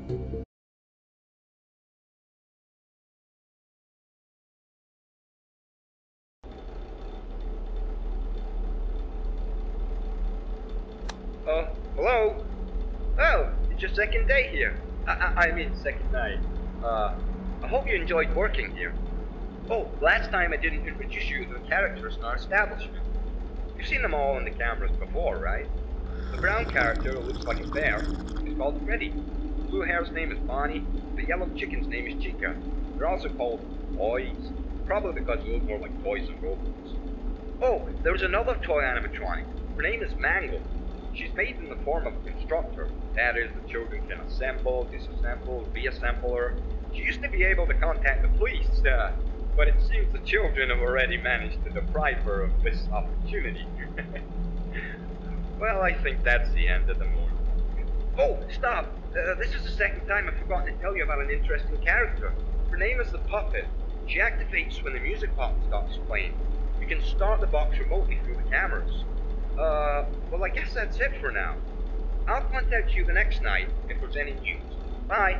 Hello? Oh, it's your second day here. I mean second night. I hope you enjoyed working here. Oh, last time I didn't introduce you to the characters in our establishment. You've seen them all on the cameras before, right? The brown character who looks like a bear is called Freddy. The blue hair's name is Bonnie. The yellow chicken's name is Chica. They're also called toys, probably because they look more like toys than robots. Oh, there's another toy animatronic. Her name is Mangle. She's made in the form of a constructor. That is, the children can assemble, disassemble, reassemble her. She used to be able to contact the police, but it seems the children have already managed to deprive her of this opportunity. Well, I think that's the end of the morning. Oh, stop! This is the second time I've forgotten to tell you about an interesting character. Her name is the Puppet. She activates when the music box stops playing. You can start the box remotely through the cameras. Well, I guess that's it for now. I'll contact you the next night if there's any news. Bye.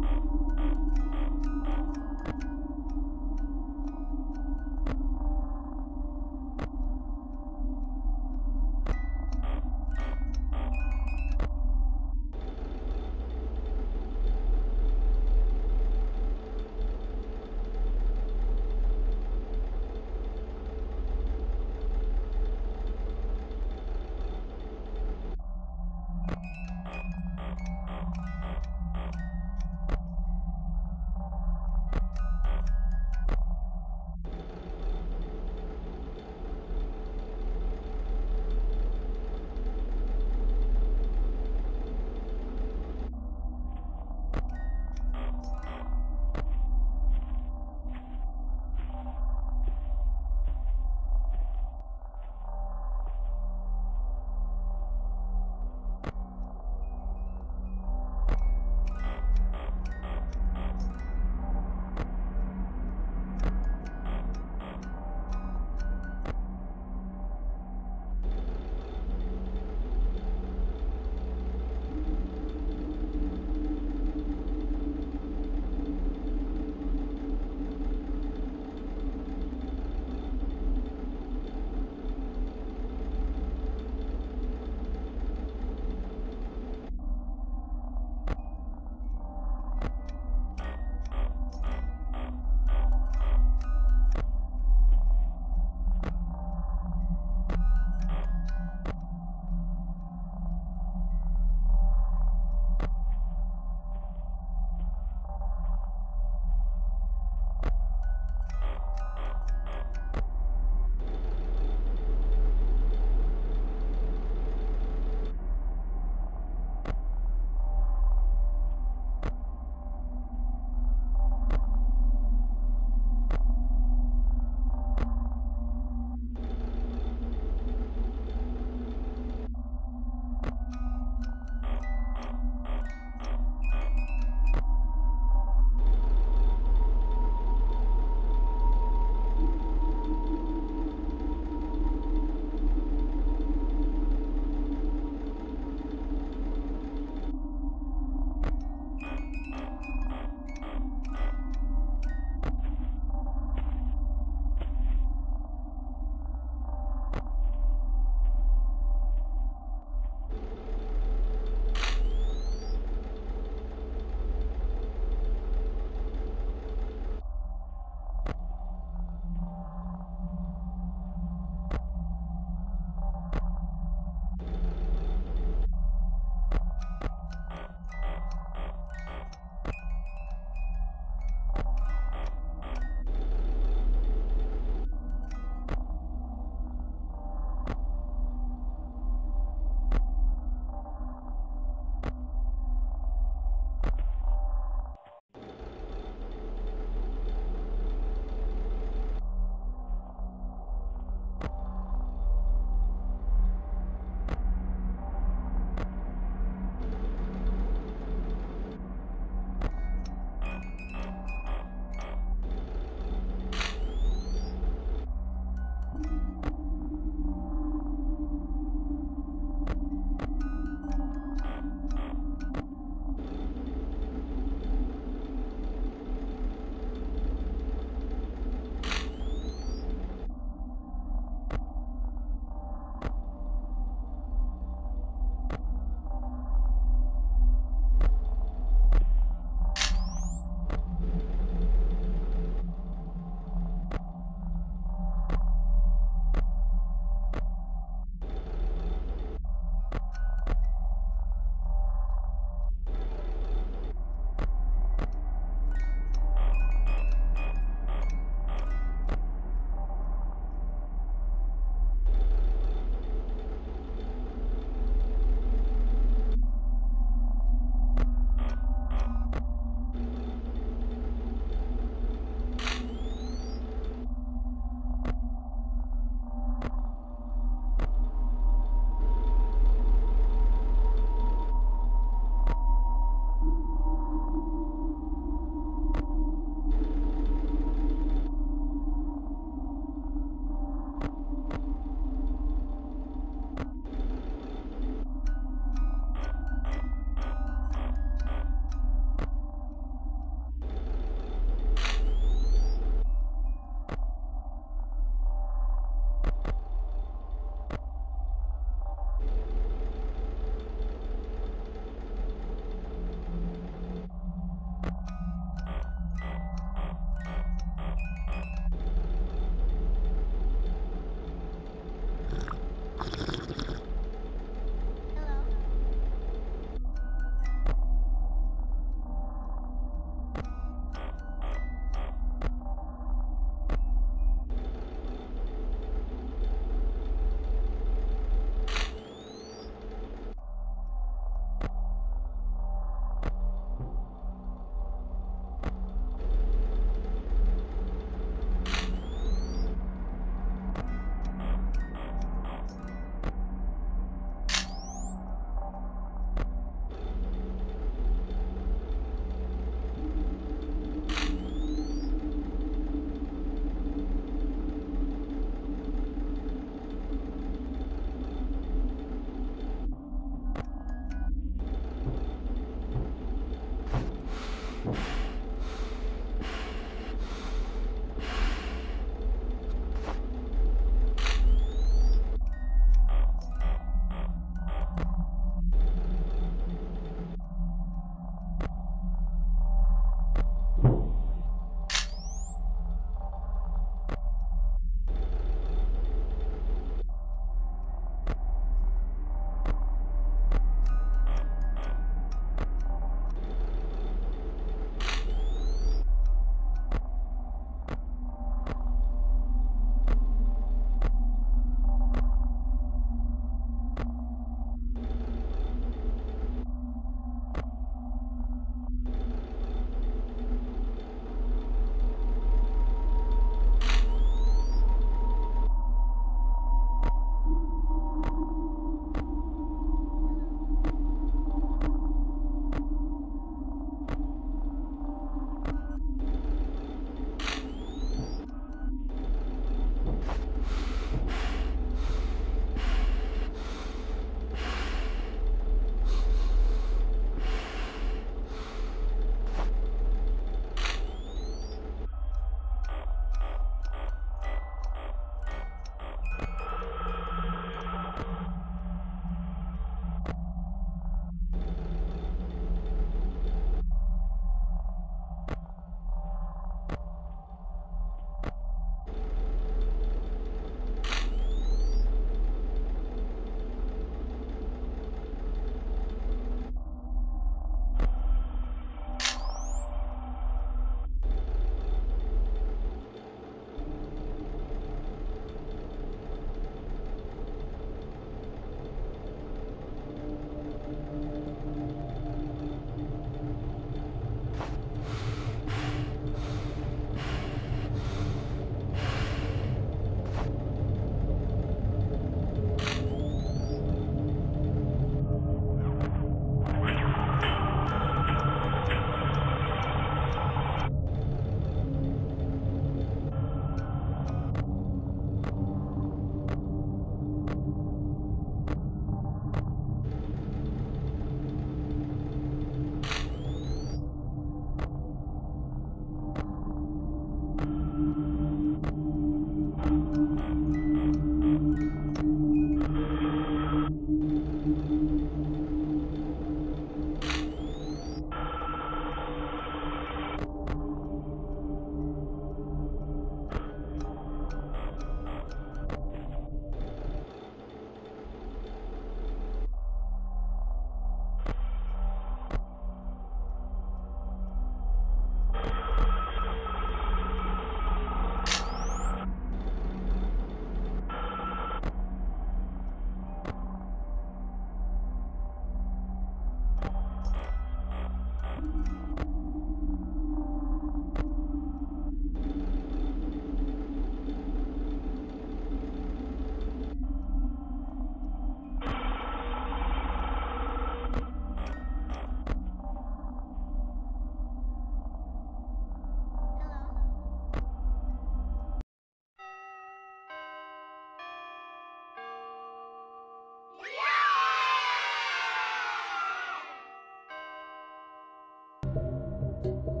you.